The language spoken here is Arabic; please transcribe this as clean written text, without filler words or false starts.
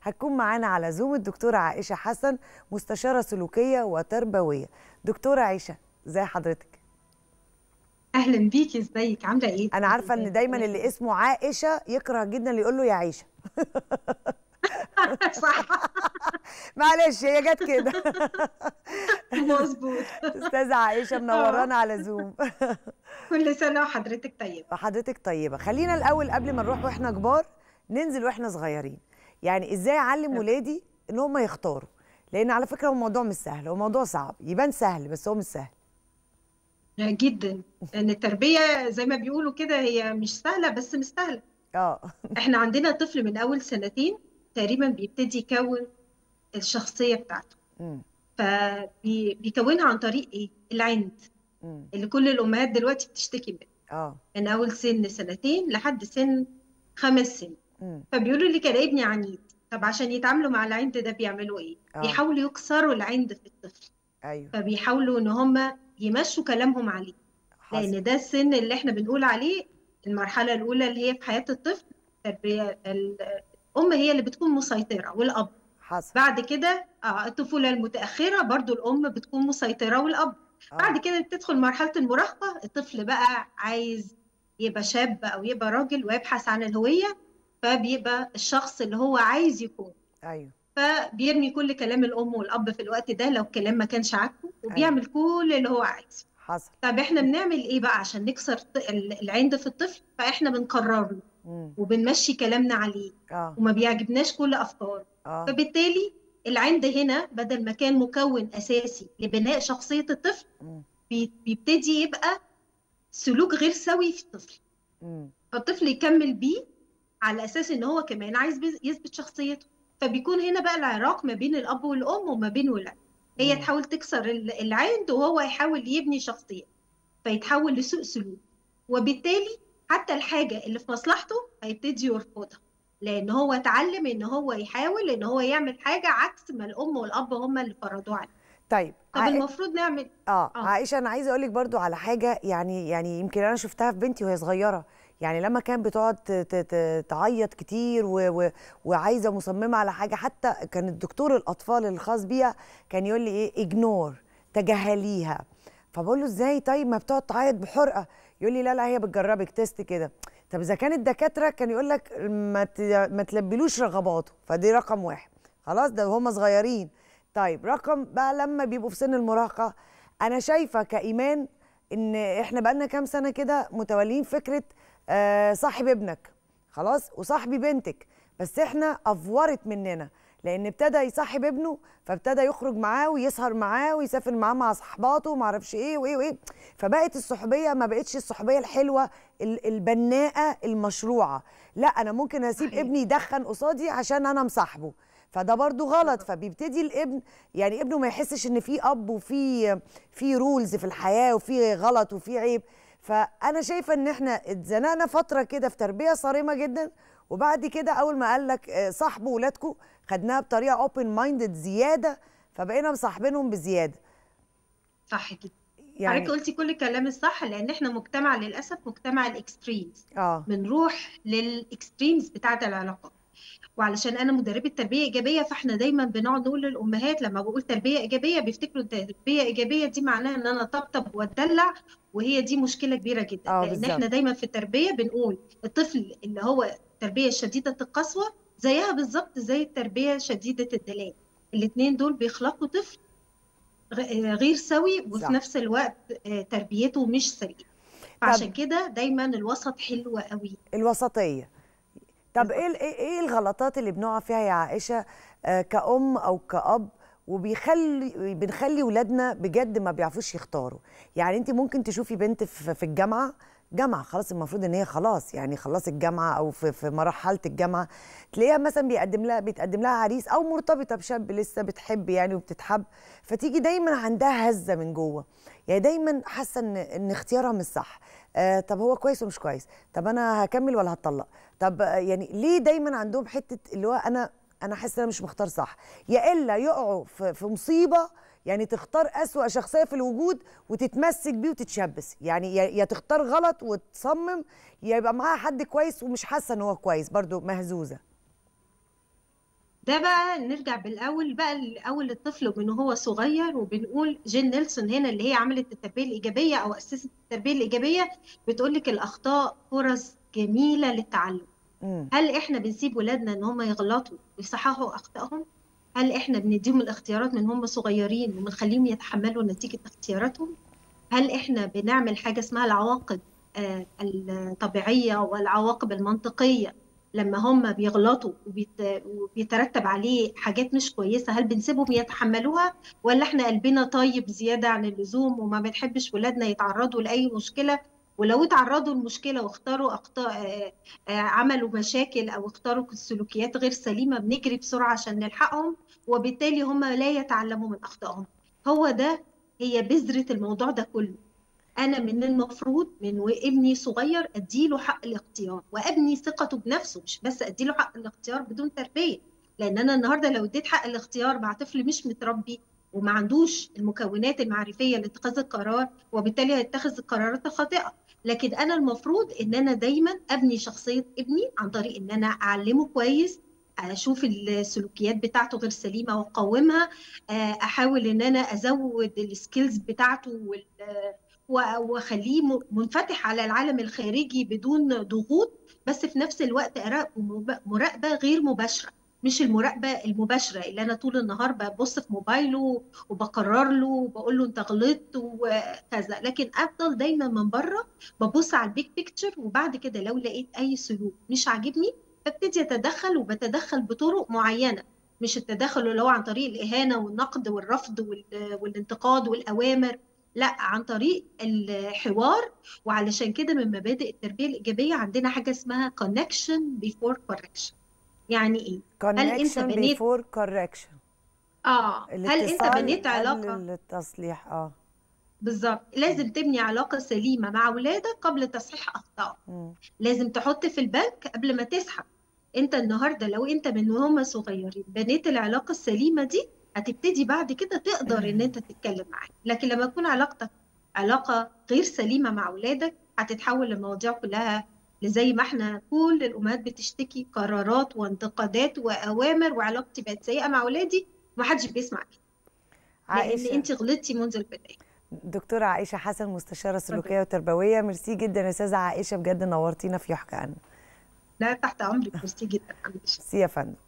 هتكون معانا على زوم الدكتورة عائشة حسن، مستشارة سلوكية وتربوية. دكتورة عائشة، ازي حضرتك؟ اهلا بيكي، ازيك؟ عامله ايه؟ انا عارفة ان دايما اللي اسمه عائشة يكره جدا اللي يقول له يا عائشة. صح. معلش هي جت كده. مظبوط. استاذة عائشة اه، منورانا على زوم. كل سنه وحضرتك طيب. حضرتك طيبة. خلينا الأول قبل ما نروح واحنا كبار ننزل واحنا صغيرين. يعني ازاي اعلم ولادي ان هم يختاروا؟ لان على فكرة هو الموضوع مش سهل، هو موضوع صعب، يبان سهل بس هو مش سهل. جدا، لان التربيه زي ما بيقولوا كده هي مش سهله بس مستاهله. اه. احنا عندنا طفل من اول سنتين تقريبا بيبتدي يكون الشخصيه بتاعته. أمم، فبيكونها عن طريق ايه؟ العند، أمم، اللي كل الامهات دلوقتي بتشتكي منه. اه. من اول سن سنتين لحد سن 5 سنين. أمم، فبيقولوا لي كان ابني عنيد. طب عشان يتعاملوا مع العند ده بيعملوا ايه؟ اه. بيحاولوا يكسروا العند في الطفل. ايوه. فبيحاولوا ان هم يمشوا كلامهم عليه، حصل. لان ده السن اللي احنا بنقول عليه المرحله الاولى اللي هي في حياه الطفل. التربيه الام هي اللي بتكون مسيطره والاب. حصل. بعد كده الطفوله المتاخره برضو الام بتكون مسيطره والاب. اه. بعد كده بتدخل مرحله المراهقه، الطفل بقى عايز يبقى شاب او يبقى راجل ويبحث عن الهويه. فبيبقى الشخص اللي هو عايز يكون. ايوه. فبيرمي كل كلام الام والاب في الوقت ده لو الكلام ما كانش عاجبه، ايوه. وبيعمل كل اللي هو عايزه. حصل. طب احنا بنعمل ايه بقى عشان نكسر العند في الطفل؟ فاحنا بنقرر له أمم، وبنمشي كلامنا عليه، اه. وما بيعجبناش كل افكاره. اه. فبالتالي العند هنا بدل ما كان مكون اساسي لبناء شخصية الطفل، أمم، بيبتدي يبقى سلوك غير سوي في الطفل. أمم، فالطفل يكمل بيه على اساس ان هو كمان عايز يثبت شخصيته. فبيكون هنا بقى العراق ما بين الاب والام وما بين ولاد. هي أمم. تحاول تكسر العند وهو يحاول يبني شخصيته، فيتحول لسوء سلوك. وبالتالي حتى الحاجة اللي في مصلحته هيبتدي يرفضها، لان هو اتعلم ان هو يحاول ان هو يعمل حاجة عكس ما الام والاب هم اللي فرضوه عليه. طيب طب المفروض نعمل اه عائشة، أنا عايزة أقولك برضو على حاجة، يعني يمكن أنا شفتها في بنتي وهي صغيرة. يعني لما كانت بتقعد تعيط كتير وعايزة مصممة على حاجة، حتى كان الدكتور الأطفال الخاص بيها كان يقول لي إيه، إجنور، تجاهليها. فبقول له إزاي؟ طيب ما بتقعد تعيط بحرقة. يقول لي لا لا، هي بتجربك تيست كده. طب إذا كان الدكاترة كان يقول لك ما تلبلوش رغباته، فدي رقم واحد. خلاص، ده وهم صغيرين. طيب رقم بقى لما بيبقوا في سن المراهقة، أنا شايفة كإيمان إن إحنا بقالنا كام سنة كده متولين فكرة صاحب ابنك خلاص وصاحبي بنتك، بس إحنا أفورت مننا، لأن ابتدى يصاحب ابنه فابتدى يخرج معاه ويسهر معاه ويسافر معاه مع صحباته ومعرفش إيه وإيه وإيه. فبقت الصحوبية ما بقتش الصحوبية الحلوة البناءة المشروعة. لا، أنا ممكن أسيب صحيح. ابني يدخن قصادي عشان أنا مصاحبه، فده برضو غلط. فبيبتدي الابن، يعني ابنه ما يحسش ان في اب وفي رولز في الحياه وفي غلط وفي عيب. فانا شايفه ان احنا اتزنقنا فتره كده في تربيه صارمه جدا، وبعد كده اول ما قال لك صاحبوا ولادكم، خدناها بطريقه اوبن مايندد زياده، فبقينا مصاحبينهم بزياده. صح كده. حضرتك يعني قلتي كل الكلام الصح، لان احنا مجتمع للاسف مجتمع الاكستريمز. اه. بنروح للاكستريمز بتاعت العلاقات. وعلشان انا مدربه تربيه ايجابيه، فاحنا دايما بنقعد نقول للامهات لما بقول تربيه ايجابيه بيفتكروا التربيه ايجابيه دي معناها ان انا طبطب واتدلع. وهي دي مشكله كبيره جدا، اه لان بالظبط. احنا دايما في التربيه بنقول الطفل اللي هو التربيه شديده القسوه زيها بالظبط زي التربيه شديده الدلال. الاثنين دول بيخلقوا طفل غير سوي، وفي صح. نفس الوقت تربيته مش سليمه. طب فعشان كده دايما الوسط حلو قوي. الوسطيه. طب ايه ايه الغلطات اللي بنقع فيها يا عائشة كأم او كأب، بنخلي ولادنا بجد ما بيعرفوش يختاروا؟ يعني انت ممكن تشوفي بنت في الجامعة، جامعة خلاص، المفروض ان هي خلاص يعني خلصت الجامعة او في مرحلة الجامعة، تلاقيها مثلا بيتقدم لها عريس او مرتبطة بشاب لسه بتحب يعني وبتتحب، فتيجي دايما عندها هزة من جوه، يعني دايما حاسة ان اختيارها مش صح. طب هو كويس ومش كويس؟ طب انا هكمل ولا هتطلق؟ طب يعني ليه دايما عندهم حته اللي هو انا حاسه انا مش مختار صح؟ يا الا يقعوا في مصيبه، يعني تختار اسوأ شخصيه في الوجود وتتمسك بيه وتتشبث، يعني يا تختار غلط وتصمم، يا يبقى معاها حد كويس ومش حاسه ان هو كويس، برضو مهزوزه. ده بقى نرجع بالاول بقى لاول الطفل من هو صغير، وبنقول جين نيلسون هنا اللي هي عملت التربيه الايجابيه او اسست التربيه الايجابيه، بتقول لك الاخطاء فرص جميله للتعلم. مم. هل احنا بنسيب ولادنا ان هم يغلطوا ويصححوا اخطائهم؟ هل احنا بنديهم الاختيارات من هم صغيرين وبنخليهم يتحملوا نتيجه اختياراتهم؟ هل احنا بنعمل حاجه اسمها العواقب الطبيعيه والعواقب المنطقيه لما هم بيغلطوا وبيترتب عليه حاجات مش كويسه؟ هل بنسيبهم يتحملوها، ولا احنا قلبنا طيب زياده عن اللزوم وما بنحبش ولادنا يتعرضوا لاي مشكله، ولو اتعرضوا لمشكله واختاروا اخطاء عملوا مشاكل او اختاروا سلوكيات غير سليمه بنجري بسرعه عشان نلحقهم، وبالتالي هم لا يتعلموا من اخطائهم؟ هو ده، هي بذرة الموضوع ده كله. أنا من المفروض من وابني صغير أديله حق الاختيار وأبني ثقته بنفسه، مش بس أديله حق الاختيار بدون تربية. لأن أنا النهاردة لو اديت حق الاختيار مع طفل مش متربي وما عندوش المكونات المعرفية لاتخاذ القرار، وبالتالي هيتخذ القرارات الخاطئة. لكن أنا المفروض إن أنا دايما أبني شخصية ابني عن طريق إن أنا أعلمه كويس، اشوف السلوكيات بتاعته غير سليمه واقومها، احاول ان انا ازود السكيلز بتاعته واخليه منفتح على العالم الخارجي بدون ضغوط، بس في نفس الوقت اراقبه مراقبه غير مباشره، مش المراقبه المباشره اللي انا طول النهار ببص في موبايله وبقرر له وبقول له انت غلطت وكذا. لكن افضل دايما من بره ببص على البيج بيكتشر، وبعد كده لو لقيت اي سلوك مش عاجبني ببتدي اتدخل، وبتدخل بطرق معينه، مش التدخل اللي هو عن طريق الاهانه والنقد والرفض والانتقاد والاوامر، لا، عن طريق الحوار. وعلشان كده من مبادئ التربيه الايجابيه عندنا حاجه اسمها connection before correction. يعني ايه؟ هل انت connection بنيت before correction. هل انت الاتصال بنيت قبل علاقه؟ التصليح. بالظبط، لازم تبني علاقه سليمه مع اولادك قبل تصحيح اخطائهم. مم. لازم تحط في البنك قبل ما تسحب. انت النهارده لو انت من وهم صغيرين بنيت العلاقه السليمه دي، هتبتدي بعد كده تقدر ان انت تتكلم معاه. لكن لما تكون علاقتك علاقه غير سليمه مع اولادك، هتتحول المواضيع كلها لزي ما احنا كل الامهات بتشتكي، قرارات وانتقادات واوامر، وعلاقتي بقت سيئه مع اولادي ومحدش بيسمع كده، لان عائشة، انت غلطتي منذ البدايه. دكتورة عائشة حسن، مستشارة اتفضل. سلوكية وتربوية، ميرسي جدا يا أستاذة عائشة، بجد نورتينا في يحكى عنه. لا، تحت امرك، ميرسي جدا. ميرسي يا فندم.